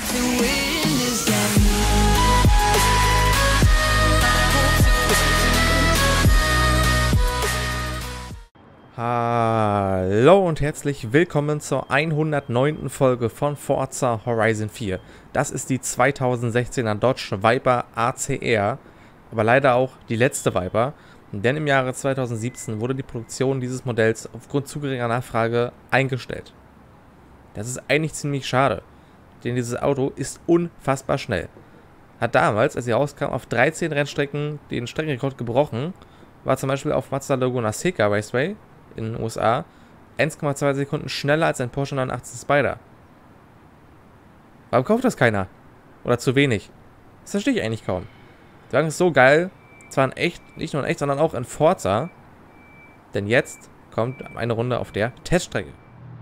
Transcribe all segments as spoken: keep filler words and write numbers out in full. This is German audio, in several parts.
Hallo und herzlich willkommen zur hundertneunten Folge von Forza Horizon vier. Das ist die zweitausendsechzehner Dodge Viper A C R, aber leider auch die letzte Viper, denn im Jahre zweitausendsiebzehn wurde die Produktion dieses Modells aufgrund zu geringer Nachfrage eingestellt. Das ist eigentlich ziemlich schade, denn dieses Auto ist unfassbar schnell. Hat damals, als sie rauskam, auf dreizehn Rennstrecken den Streckenrekord gebrochen, war zum Beispiel auf Mazda Laguna Seca Raceway in den U S A eins Komma zwei Sekunden schneller als ein Porsche neunundachtzig Spider. Warum kauft das keiner? Oder zu wenig? Das verstehe ich eigentlich kaum. Der Wagen ist so geil, zwar in echt, nicht nur in echt, sondern auch in Forza. Denn jetzt kommt eine Runde auf der Teststrecke.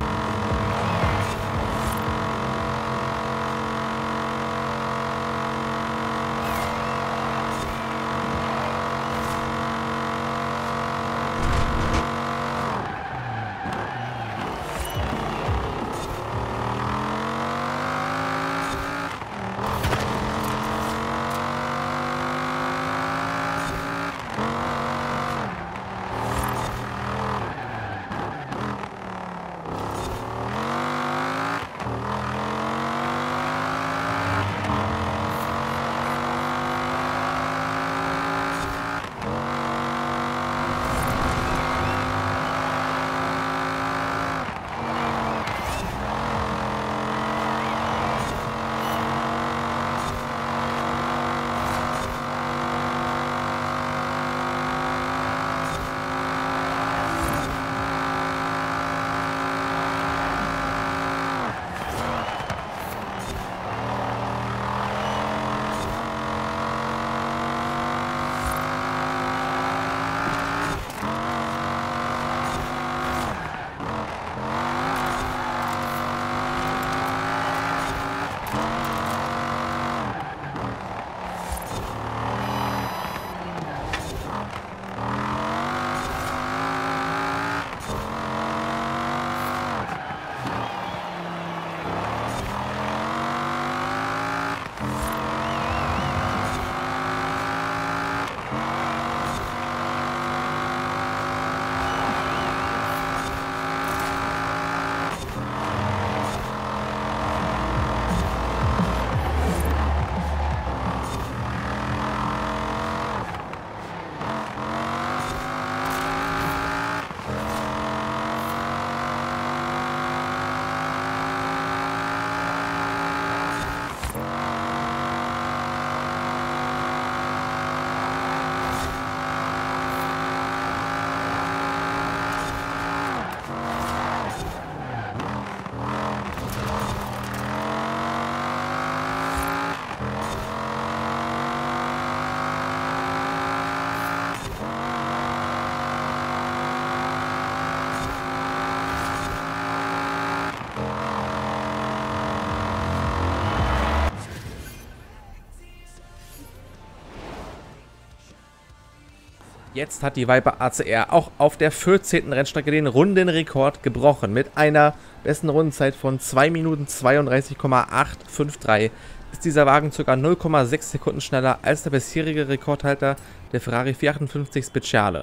Jetzt hat die Viper A C R auch auf der vierzehnten Rennstrecke den Rundenrekord gebrochen. Mit einer besten Rundenzeit von zwei Minuten zweiunddreißig Komma achthundertdrei ist dieser Wagen ca. null Komma sechs Sekunden schneller als der bisherige Rekordhalter, der Ferrari vierhundertachtundfünfzig Speciale.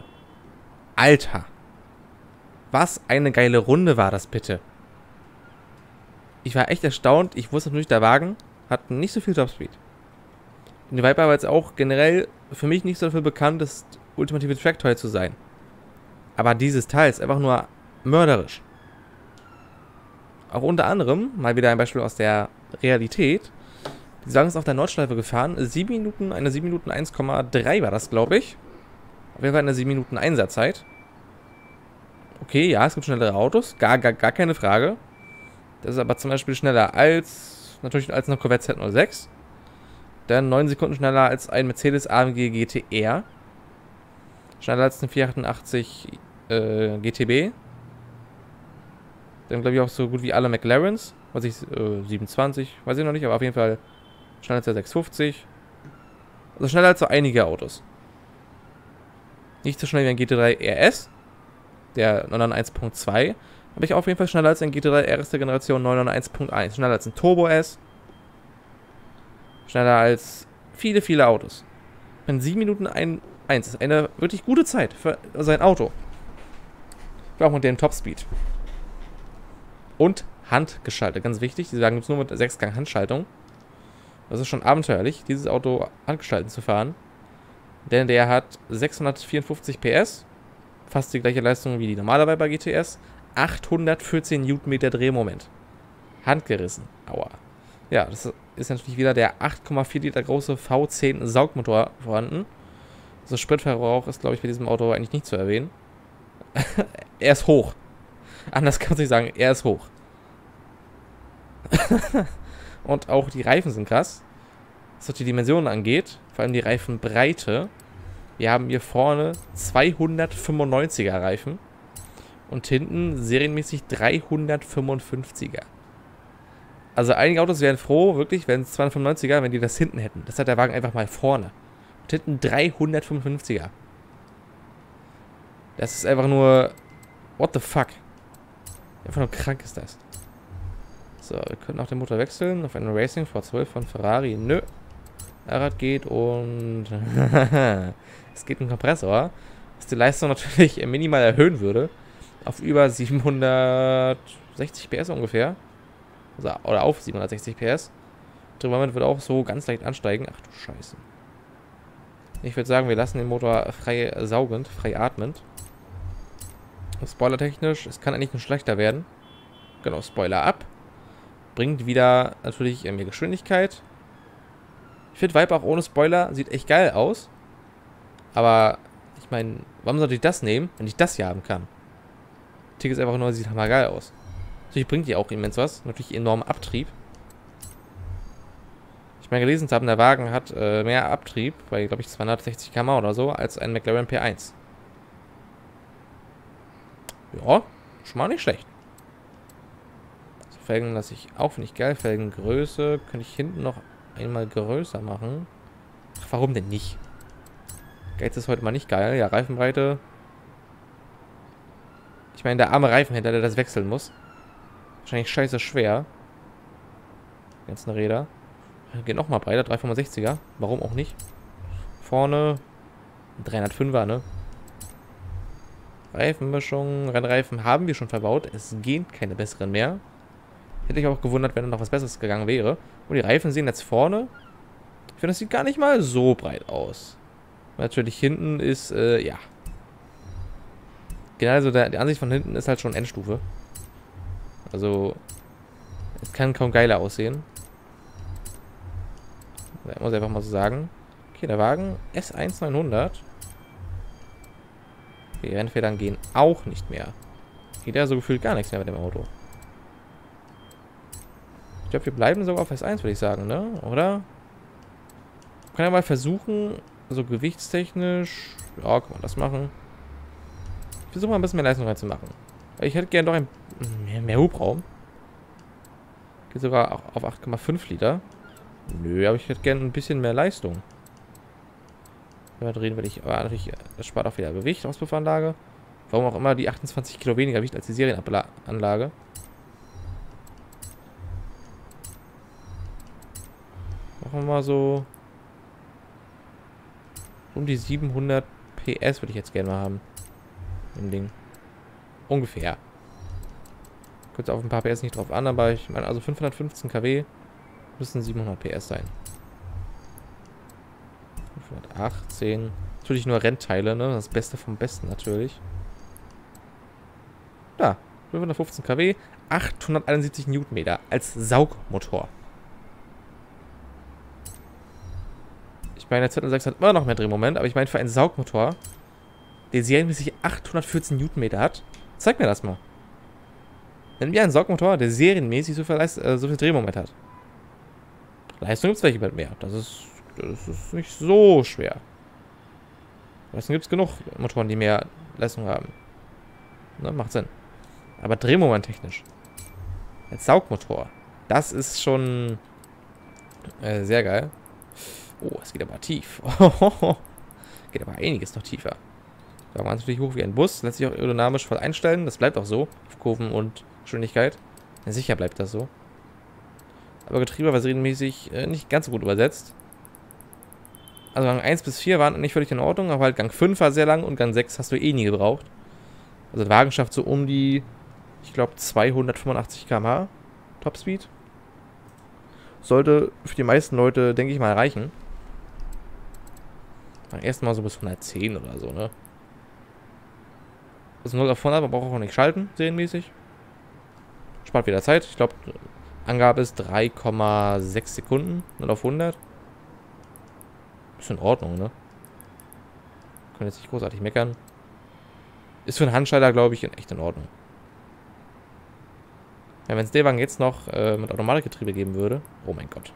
Alter! Was eine geile Runde war das bitte. Ich war echt erstaunt. Ich wusste natürlich, der Wagen hat nicht so viel Topspeed. Und die Viper war jetzt auch generell für mich nicht so dafür bekannt, das ultimative Tracktoy zu sein. Aber dieses Teil ist einfach nur mörderisch. Auch unter anderem, mal wieder ein Beispiel aus der Realität, die Wagen ist auf der Nordschleife gefahren, sieben Minuten, eine sieben Minuten eins Komma drei war das, glaube ich. Auf jeden Fall eine sieben Minuten Einsatzzeit. Okay, ja, es gibt schnellere Autos, gar, gar, gar keine Frage. Das ist aber zum Beispiel schneller als, natürlich als eine Corvette Z null sechs. Dann neun Sekunden schneller als ein Mercedes A M G G T R. Schneller als ein vierhundertachtundachtzig äh, G T B. Dann glaube ich auch so gut wie alle McLarens. Was ich, äh, siebenundzwanzig, weiß ich noch nicht, aber auf jeden Fall schneller als der sechshundertfünfzig. Also schneller als so einige Autos. Nicht so schnell wie ein G T drei R S, der neunhunderteins Punkt zwei. Aber ich auf jeden Fall schneller als ein G T drei R S der Generation neunhunderteins Punkt eins. Schneller als ein Turbo S. Schneller als viele, viele Autos. In sieben Minuten eins ist eine wirklich gute Zeit für sein Auto. Auch mit dem Topspeed. Und handgeschaltet, ganz wichtig. Die sagen, gibt es nur mit sechs Gang Handschaltung. Das ist schon abenteuerlich, dieses Auto handgeschaltet zu fahren. Denn der hat sechshundertvierundfünfzig P S. Fast die gleiche Leistung wie die normale Viper G T S. achthundertvierzehn Newtonmeter Drehmoment. Handgerissen. Aua. Ja, das ist natürlich wieder der acht Komma vier Liter große V zehn Saugmotor vorhanden. Also Spritverbrauch ist, glaube ich, bei diesem Auto eigentlich nicht zu erwähnen. Er ist hoch. Anders kann man nicht sagen, er ist hoch. Und auch die Reifen sind krass. Was die Dimensionen angeht, vor allem die Reifenbreite. Wir haben hier vorne zweihundertfünfundneunziger Reifen und hinten serienmäßig dreihundertfünfundfünfziger. Also einige Autos wären froh, wirklich, wenn es zweihundertfünfundneunziger, wenn die das hinten hätten. Das hat der Wagen einfach mal vorne. Und hinten dreihundertfünfundfünfziger. Das ist einfach nur... What the fuck? Einfach nur krank ist das. So, wir können auch den Motor wechseln auf einen Racing V zwölf von Ferrari. Nö. Rad geht und... es geht ein Kompressor, was die Leistung natürlich minimal erhöhen würde. Auf über siebenhundertsechzig P S ungefähr. Also, oder auf siebenhundertsechzig P S. Drehmoment wird auch so ganz leicht ansteigen. Ach du Scheiße. Ich würde sagen, wir lassen den Motor frei saugend, frei atmend. Spoiler-technisch, es kann eigentlich nur schlechter werden. Genau, Spoiler ab. Bringt wieder natürlich mehr Geschwindigkeit. Ich finde Viper auch ohne Spoiler sieht echt geil aus. Aber, ich meine, warum sollte ich das nehmen, wenn ich das hier haben kann? Tick ist einfach nur, sieht hammer geil aus. Natürlich bringt die auch immens was. Natürlich enormen Abtrieb. Ich meine, gelesen zu haben, der Wagen hat äh, mehr Abtrieb, bei, glaube ich, zweihundertsechzig Kilometer pro Stunde oder so, als ein McLaren P eins. Ja, schon mal nicht schlecht. So, Felgen lasse ich auch, finde ich geil. Felgengröße könnte ich hinten noch einmal größer machen. Ach, warum denn nicht? Geiz ist heute mal nicht geil. Ja, Reifenbreite. Ich meine, der arme Reifenhändler, der das wechseln muss. Wahrscheinlich scheiße schwer. Die ganzen Räder. Geht nochmal breiter, dreihundertfünfundsechziger. Warum auch nicht? Vorne dreihundertfünfer, ne? Reifenmischung, Rennreifen haben wir schon verbaut. Es gehen keine besseren mehr. Hätte ich auch gewundert, wenn noch was Besseres gegangen wäre. Und die Reifen sehen jetzt vorne. Ich finde, das sieht gar nicht mal so breit aus. Natürlich hinten ist, äh, ja. Genau, also der, die Ansicht von hinten ist halt schon Endstufe. Also, es kann kaum geiler aussehen. Das muss ich einfach mal so sagen. Okay, der Wagen S eins neunhundert. Die Rennfedern gehen auch nicht mehr. Geht ja so gefühlt gar nichts mehr mit dem Auto. Ich glaube, wir bleiben sogar auf S eins, würde ich sagen, ne? Oder? Kann ja mal versuchen, so gewichtstechnisch. Ja, kann man das machen. Ich versuche mal ein bisschen mehr Leistung reinzumachen. Ich hätte gerne doch ein mehr, mehr Hubraum. Geht sogar auch auf acht Komma fünf Liter. Nö, aber ich hätte gerne ein bisschen mehr Leistung. Drehen will ich, aber natürlich, das spart auch wieder Gewicht, Auspuffanlage. Warum auch immer die achtundzwanzig Kilo weniger wiegt als die Serienanlage. Machen wir mal so um die siebenhundert P S würde ich jetzt gerne mal haben. Im Ding. Ungefähr. Kommt auf ein paar P S nicht drauf an, aber ich meine, also fünfhundertfünfzehn Kilowatt müssen siebenhundert P S sein. fünfhundertachtzehn. Natürlich nur Rennteile, ne? Das Beste vom Besten natürlich. Da. fünfhundertfünfzehn Kilowatt. achthunderteinundsiebzig Newtonmeter als Saugmotor. Ich meine, der Z sechs hat immer noch mehr Drehmoment, aber ich meine, für einen Saugmotor, der serienmäßig achthundertvierzehn Newtonmeter hat, zeig mir das mal. Wenn wir einen Saugmotor, der serienmäßig so viel, Leist äh, so viel Drehmoment hat. Leistung gibt es welche mit mehr. Das ist, das ist nicht so schwer. Leistung gibt es genug Motoren, die mehr Leistung haben. Ne, macht Sinn. Aber Drehmoment technisch. Als Saugmotor. Das ist schon äh, sehr geil. Oh, es geht aber tief. Geht aber einiges noch tiefer. Da war man natürlich hoch wie ein Bus. Lässt sich auch aerodynamisch voll einstellen. Das bleibt auch so. Auf Kurven und Geschwindigkeit. Ja, sicher bleibt das so. Aber Getriebe war serienmäßig äh, nicht ganz so gut übersetzt. Also Gang eins bis vier waren nicht völlig in Ordnung, aber halt Gang fünf war sehr lang und Gang sechs hast du eh nie gebraucht. Also der Wagen schafft so um die, ich glaube, zweihundertfünfundachtzig Kilometer pro Stunde Topspeed. Sollte für die meisten Leute, denke ich mal, reichen. Erstmal so bis hundertzehn oder so, ne? Das ist null auf hundert, man braucht auch nicht schalten, serienmäßig. Spart wieder Zeit. Ich glaube, Angabe ist drei Komma sechs Sekunden, null auf hundert. Ist in Ordnung, ne? Können jetzt nicht großartig meckern. Ist für einen Handschalter, glaube ich, echt in Ordnung. Ja, wenn es der Wagen jetzt noch äh, mit Automatikgetriebe geben würde. Oh mein Gott.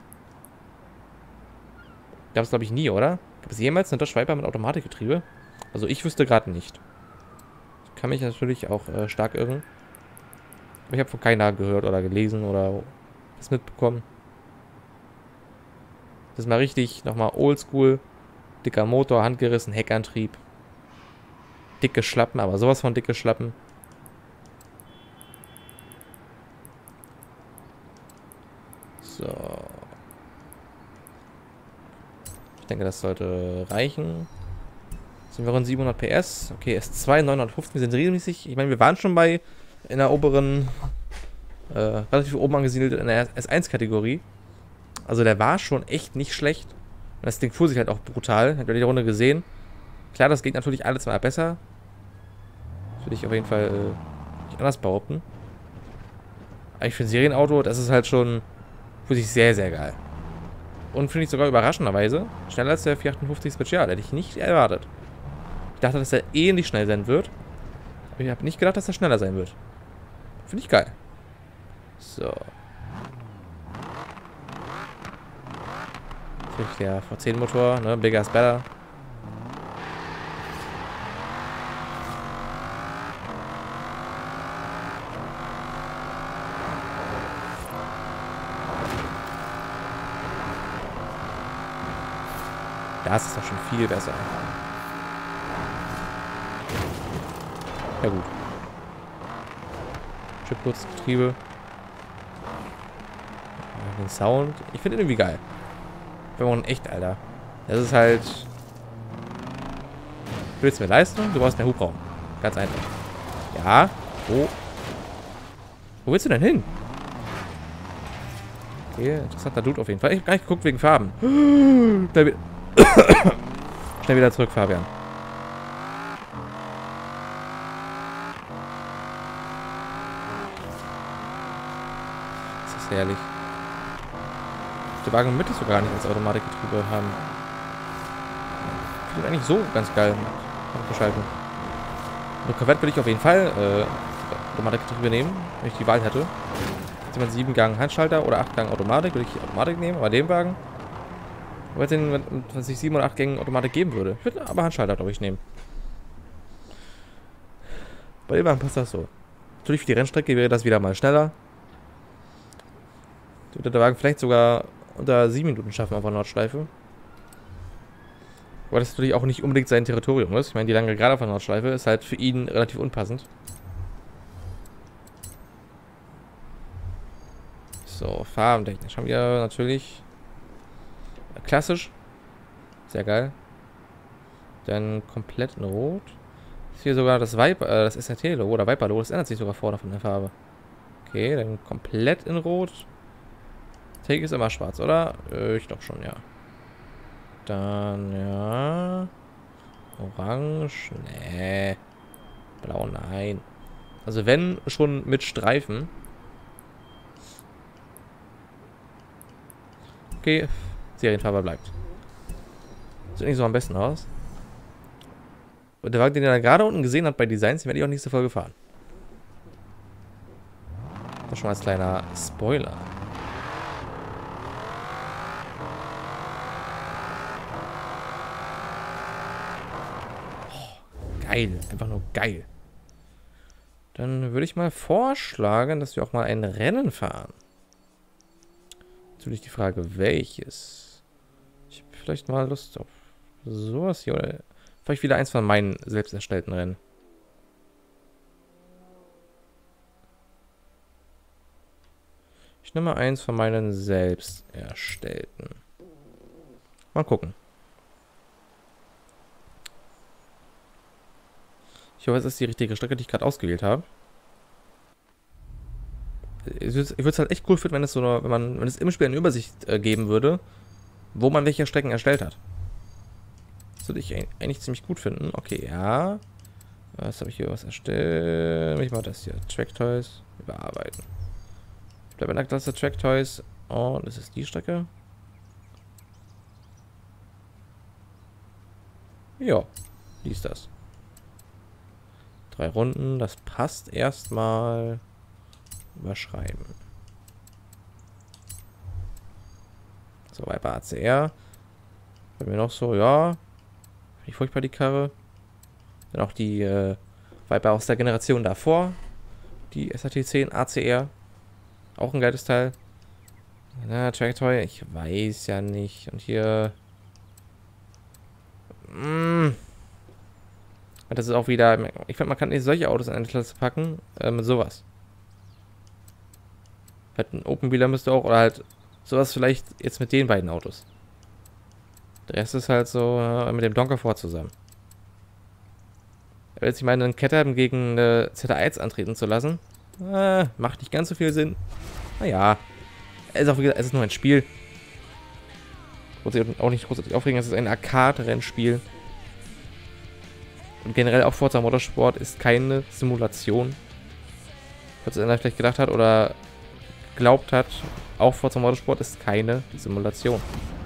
Gab es, glaube ich, nie, oder? Gab es jemals eine Dodge Viper mit Automatikgetriebe? Also ich wüsste gerade nicht. Ich kann mich natürlich auch äh, stark irren. Aber ich habe von keiner gehört oder gelesen oder was mitbekommen. Das ist mal richtig, nochmal oldschool. Dicker Motor, handgerissen, Heckantrieb. Dicke Schlappen, aber sowas von dicke Schlappen. So. Ich denke, das sollte reichen. Sind wir rund siebenhundert P S. Okay, S zwei neunhundertfünfzehn. Wir sind regelmäßig. Ich meine, wir waren schon bei in der oberen, äh, relativ oben angesiedelt in der S eins Kategorie. Also der war schon echt nicht schlecht. Und das Ding fuhr sich halt auch brutal. Habt ihr die Runde gesehen? Klar, das geht natürlich alles mal besser. Das würde ich auf jeden Fall äh, nicht anders behaupten. Aber ich finde Serienauto, das ist halt schon für sich sehr, sehr geil. Und finde ich sogar überraschenderweise schneller als der vierhundertachtundfünfzig Special. Hätte ich nicht erwartet. Ich dachte, dass er ähnlich schnell sein wird. Aber ich habe nicht gedacht, dass er schneller sein wird. Finde ich geil. So. Natürlich der V zehn Motor, ne? Bigger is better. Das ist doch schon viel besser. Ja gut. Chipkurzes Getriebe. Den Sound. Ich finde ihn irgendwie geil. Wir brauchen echt, Alter. Das ist halt... Du willst mehr Leistung? Du brauchst mehr Hubraum. Ganz einfach. Ja. Wo? Wo willst du denn hin? Okay, interessanter Dude auf jeden Fall. Ich habe gar nicht geguckt wegen Farben. Da wird... Schnell wieder zurück, Fabian. Das ist herrlich. Der Wagen mit ist sogar nicht als Automatikgetriebe haben. Ich finde eigentlich so ganz geil mit Beschalten. Eine Corvette würde ich auf jeden Fall äh, Automatikgetriebe nehmen, wenn ich die Wahl hätte. Jetzt jemand sieben Gang Handschalter oder acht Gang Automatik, würde ich Automatik nehmen, aber den Wagen. Wenn es sich sieben oder acht Gängen Automatik geben würde. Ich würde aber Handschalter, glaube ich, nehmen. Bei dem Wagen passt das so. Natürlich für die Rennstrecke wäre das wieder mal schneller. Würde der Wagen vielleicht sogar unter sieben Minuten schaffen auf der Nordschleife. Aber das natürlich auch nicht unbedingt sein Territorium ist. Ich meine, die lange Gerade auf der Nordschleife ist halt für ihn relativ unpassend. So, farbentechnisch haben wir natürlich... Klassisch. Sehr geil. Dann komplett in Rot. Ist hier sogar das Viper, äh, das S R T-Logo oder Viper-Logo. Das ändert sich sogar vorne von der Farbe. Okay, dann komplett in Rot. Take ist immer schwarz, oder? Äh, ich glaube schon, ja. Dann, ja. Orange. Nee. Blau, nein. Also wenn, schon mit Streifen. Okay. Serienfarbe bleibt. Sieht nicht so am besten aus. Und der Wagen, den ihr gerade unten gesehen habt bei Designs, den werde ich auch nächste Folge fahren. Das schon mal als kleiner Spoiler. Oh, geil. Einfach nur geil. Dann würde ich mal vorschlagen, dass wir auch mal ein Rennen fahren. Natürlich die Frage, welches? Ich habe vielleicht mal Lust auf sowas hier oder vielleicht wieder eins von meinen selbst erstellten Rennen. Ich Ich nehme eins von meinen selbst erstellten. Mal gucken. Ich hoffe, es ist die richtige Strecke, die ich gerade ausgewählt habe. Ich würde es halt echt cool finden, wenn es so eine, wenn man, wenn es im Spiel eine Übersicht äh, geben würde, wo man welche Strecken erstellt hat. Das würde ich eigentlich ziemlich gut finden. Okay, ja. Was habe ich hier was erstellt? Ich mache das hier. Track Toys. Überarbeiten. Ich bleibe in der Klasse Track Toys. Und ist es die Strecke? Ja, die ist das. Drei Runden, das passt erstmal. Überschreiben. So, Viper A C R. Bei mir noch so, ja. Finde ich furchtbar die Karre. Dann auch die äh, Viper aus der Generation davor. Die S R T zehn A C R. Auch ein geiles Teil. Na, Tracktoy, ich weiß ja nicht. Und hier. Mh. Das ist auch wieder. Ich finde, man kann nicht solche Autos in eine Klasse packen. Äh, mit sowas. Halt ein Open-Wheeler müsste auch. Oder halt sowas vielleicht jetzt mit den beiden Autos. Der Rest ist halt so äh, mit dem Donkerford zusammen. Wenn jetzt ich meine, einen Caterham gegen eine Z R eins antreten zu lassen, äh, macht nicht ganz so viel Sinn. Naja, es ist auch, wie gesagt, es ist nur ein Spiel. Muss sich auch nicht großartig aufregen, es ist ein Arcade-Rennspiel. Und generell auch Forza Motorsport ist keine Simulation. Falls einer vielleicht gedacht hat oder glaubt hat, auch Forza Motorsport ist keine Simulation.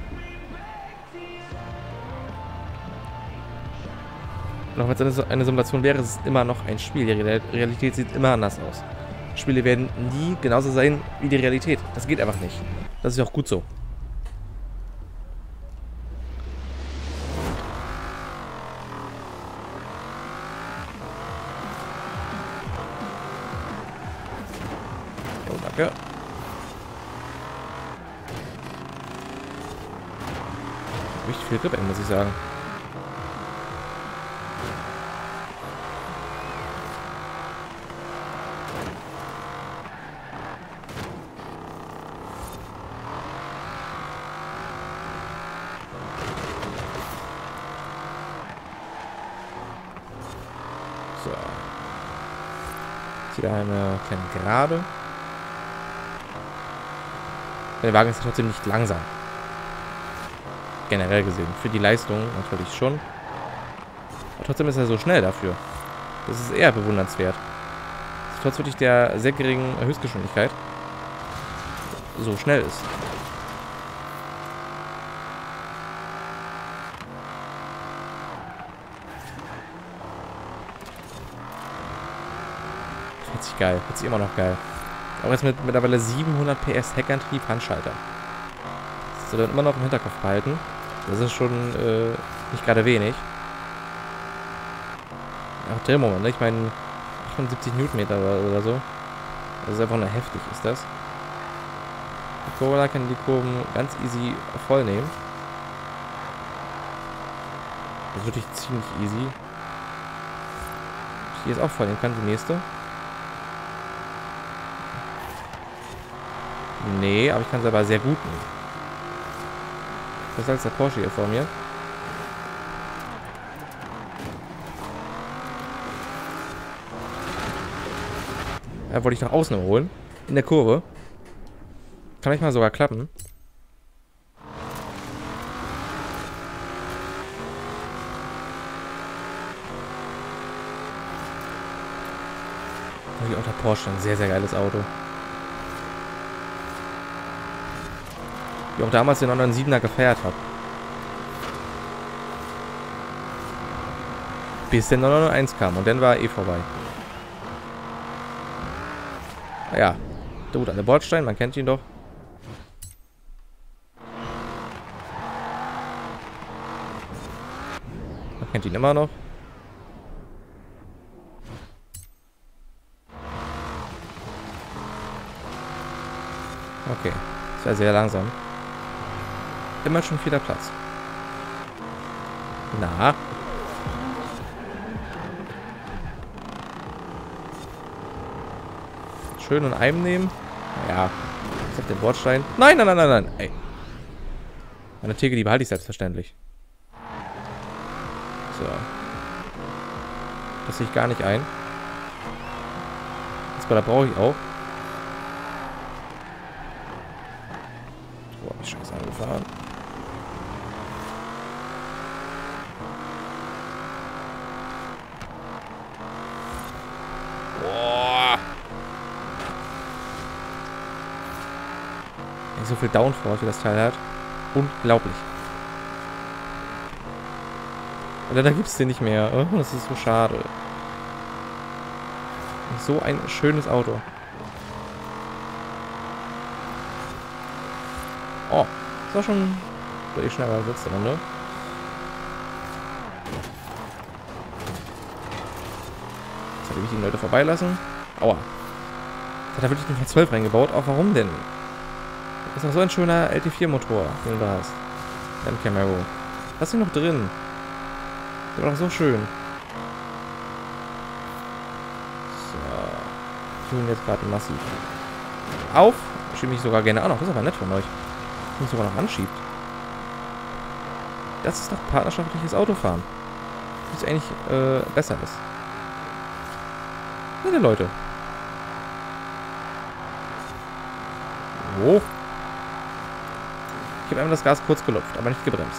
Und auch wenn es eine Simulation wäre, ist es immer noch ein Spiel. Die Realität sieht immer anders aus. Spiele werden nie genauso sein wie die Realität. Das geht einfach nicht. Das ist auch gut so. Oh, danke. Richtig viel Grip, muss ich sagen. So. Hier eine kleine Gerade. Der Wagen ist trotzdem nicht langsam. Generell gesehen. Für die Leistung natürlich schon. Aber trotzdem ist er so schnell dafür. Das ist eher bewundernswert. Trotz wirklich der sehr geringen Höchstgeschwindigkeit so schnell ist. Hört sich geil. Hört sich immer noch geil. Auch jetzt mit mittlerweile siebenhundert P S Heckantrieb Handschalter. Das soll dann immer noch im Hinterkopf behalten. Das ist schon äh, nicht gerade wenig. Auch Drehmoment, ne? Ich meine achtundsiebzig Newtonmeter oder, oder so. Das ist einfach nur heftig, ist das. Die Corolla kann die Kurven ganz easy voll nehmen. Das ist wirklich ziemlich easy. Hier ist auch voll nehmen kann, die nächste. Nee, aber ich kann es aber sehr gut nehmen. Das ist als der Porsche hier vor mir. Ja, wollte ich nach außen holen. In der Kurve. Kann ich mal sogar klappen. Hier auch der Porsche, ein sehr, sehr geiles Auto. Ich auch damals den neun siebener gefeiert habe. Bis der neun eins kam und dann war eh vorbei. Ja, der gut alte Bordstein, man kennt ihn doch. Man kennt ihn immer noch. Okay, das war sehr langsam. Immer schon vierter Platz. Na. Schön in einem nehmen. Ja. Ich hab den Bordstein. Nein, nein, nein, nein, nein. Ey. Meine Theke, die behalte ich selbstverständlich. So. Das sehe ich gar nicht ein. Das da brauche ich auch. So, hab ich scheiße angefahren. Boah. So viel Downforce wie das Teil hat. Unglaublich. Und da gibt es den nicht mehr. Oh, das ist so schade. So ein schönes Auto. Oh, das war schon deutlich schneller als letzte Runde. Jetzt hatte ich die Leute vorbeilassen. Aua. Jetzt hat er wirklich den V zwölf reingebaut. Auch warum denn? Das ist doch so ein schöner L T vier Motor, den du da hast. Dann Camaro. Was ist denn noch drin? Der war doch so schön. So. Tun jetzt gerade massiv auf. Schiebe mich sogar gerne auch noch. Das ist aber nett von euch. Ich mich sogar noch anschiebt. Das ist doch partnerschaftliches Autofahren. Das eigentlich äh, besser ist. Nette Leute. Wo? Ich habe einmal das Gas kurz gelupft, aber nicht gebremst.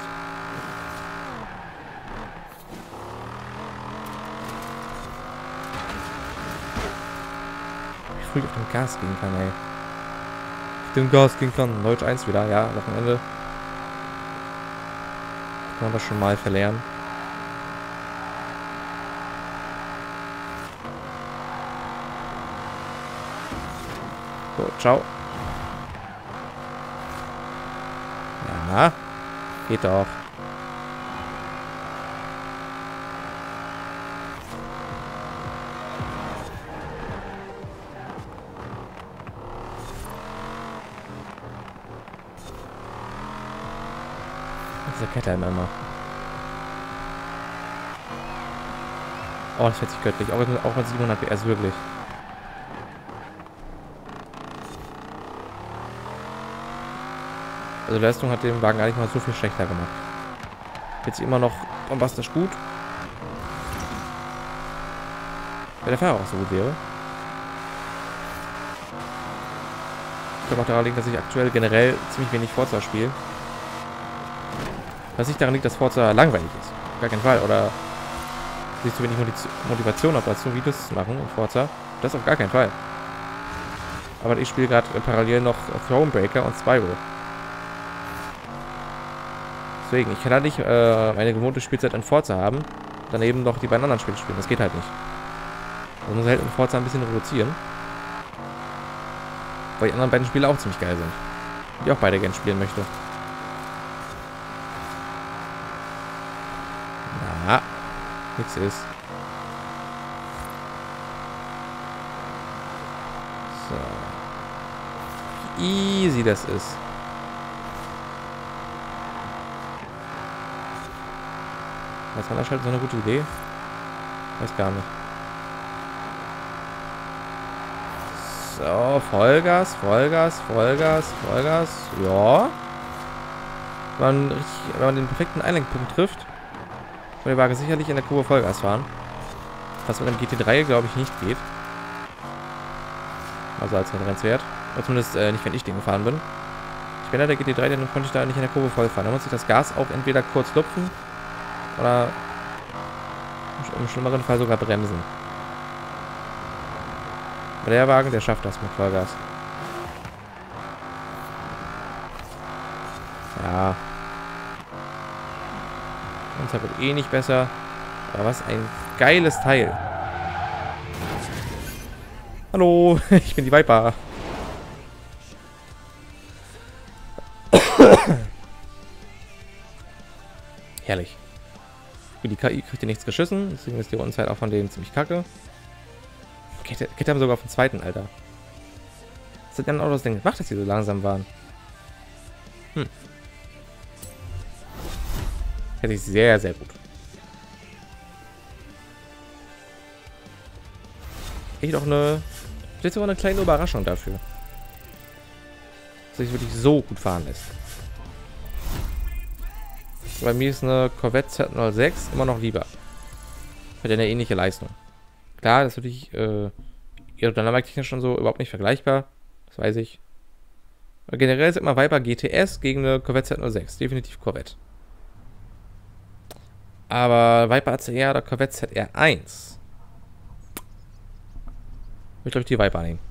Wie früh ich auf dem Gas gehen kann, ey. Auf dem Gas gehen kann. Deutsch eins wieder, ja, Wochenende. Kann man das schon mal verlernen. So, ciao. Ja, geht doch. Diese Kette immer. Oh, das fährt sich göttlich. Auch, auch mit siebenhundert P S, wirklich. Also Leistung hat den Wagen gar nicht mal so viel schlechter gemacht. Jetzt immer noch bombastisch gut. Wenn der Fahrer auch so gut wäre. Ich glaube auch daran liegt, dass ich aktuell generell ziemlich wenig Forza spiele. Was nicht daran liegt, dass Forza langweilig ist. Gar keinen Fall. Oder dass ich zu wenig Motivation habe, dazu Videos zu machen in Forza. Das auf gar keinen Fall. Aber ich spiele gerade parallel noch Thronebreaker und Spyro. Deswegen, ich kann halt nicht äh, meine gewohnte Spielzeit in Forza haben, daneben noch die beiden anderen Spiele spielen. Das geht halt nicht. Also muss halt in Forza ein bisschen reduzieren. Weil die anderen beiden Spiele auch ziemlich geil sind. Die auch beide gerne spielen möchte. Na, nix ist. So. Wie easy das ist. Was war das halt so eine gute Idee? Weiß gar nicht. So, Vollgas, Vollgas, Vollgas, Vollgas. Ja. Wenn man, richtig, wenn man den perfekten Einlenkpunkt trifft, kann der Wagen sicherlich in der Kurve Vollgas fahren. Was mit einem G T drei, glaube ich, nicht geht. Also als Referenzwert. Oder zumindest äh, nicht, wenn ich den gefahren bin. Ich bin ja der G T drei, dann konnte ich da nicht in der Kurve voll fahren. Da muss ich das Gas auch entweder kurz lupfen oder im schlimmeren Fall sogar bremsen. Aber der Wagen, der schafft das mit Vollgas. Ja. Uns wird eh nicht besser. Aber was ein geiles Teil. Hallo, ich bin die Viper. Herrlich. Die K I kriegt hier nichts geschissen, deswegen ist die Rundenzeit auch von denen ziemlich kacke. Kette, Kette haben sogar auf den zweiten, Alter. Was hat denn auch das Ding gemacht, dass die so langsam waren? Hm. Hätte ich sehr, sehr gut. Echt auch eine... Vielleicht sogar eine kleine Überraschung dafür. dass sich wirklich so gut fahren lässt. Bei mir ist eine Corvette Z null sechs immer noch lieber. Hat ja eine ähnliche Leistung. Klar, das ist natürlich äh, aerodynamiktechnisch schon so überhaupt nicht vergleichbar. Das weiß ich. Aber generell ist immer Viper G T S gegen eine Corvette Z null sechs. Definitiv Corvette. Aber Viper A C R oder Corvette Z R eins. Ich glaube, ich die Viper nehmen.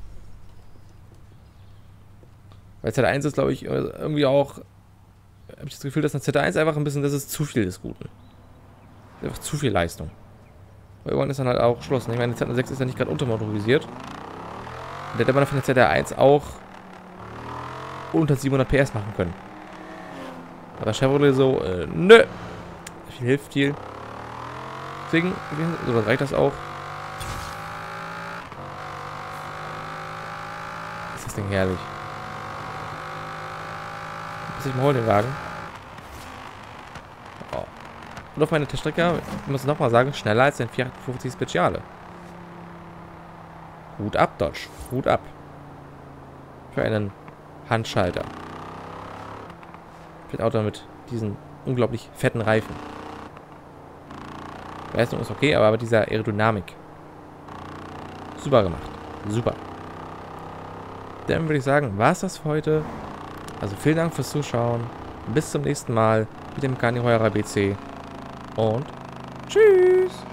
Weil Z R eins ist, glaube ich, irgendwie auch. Habe ich das Gefühl, dass eine Z R eins einfach ein bisschen, das ist zu viel des Guten. Einfach zu viel Leistung. Weil irgendwann ist dann halt auch Schluss. Ich meine, die Z null sechs ist ja nicht gerade untermotorisiert. Und der hätte man von der Z R eins auch unter siebenhundert P S machen können. Aber Chevrolet so, äh, nö. Viel hilft viel. Deswegen, so reicht das auch. Ist das Ding herrlich. Muss ich mal holen, den Wagen. Oh. Und auf meine Teststrecke, ich muss nochmal sagen, schneller als den vierhundertachtundfünfzig Speciale. Hut ab, Dodge. Hut ab. Für einen Handschalter. Für das Auto mit diesen unglaublich fetten Reifen. Die Leistung ist okay, aber mit dieser Aerodynamik. Super gemacht. Super. Dann würde ich sagen, war es das für heute. Also vielen Dank fürs Zuschauen. Bis zum nächsten Mal mit dem Kani Heuer B C. Und tschüss.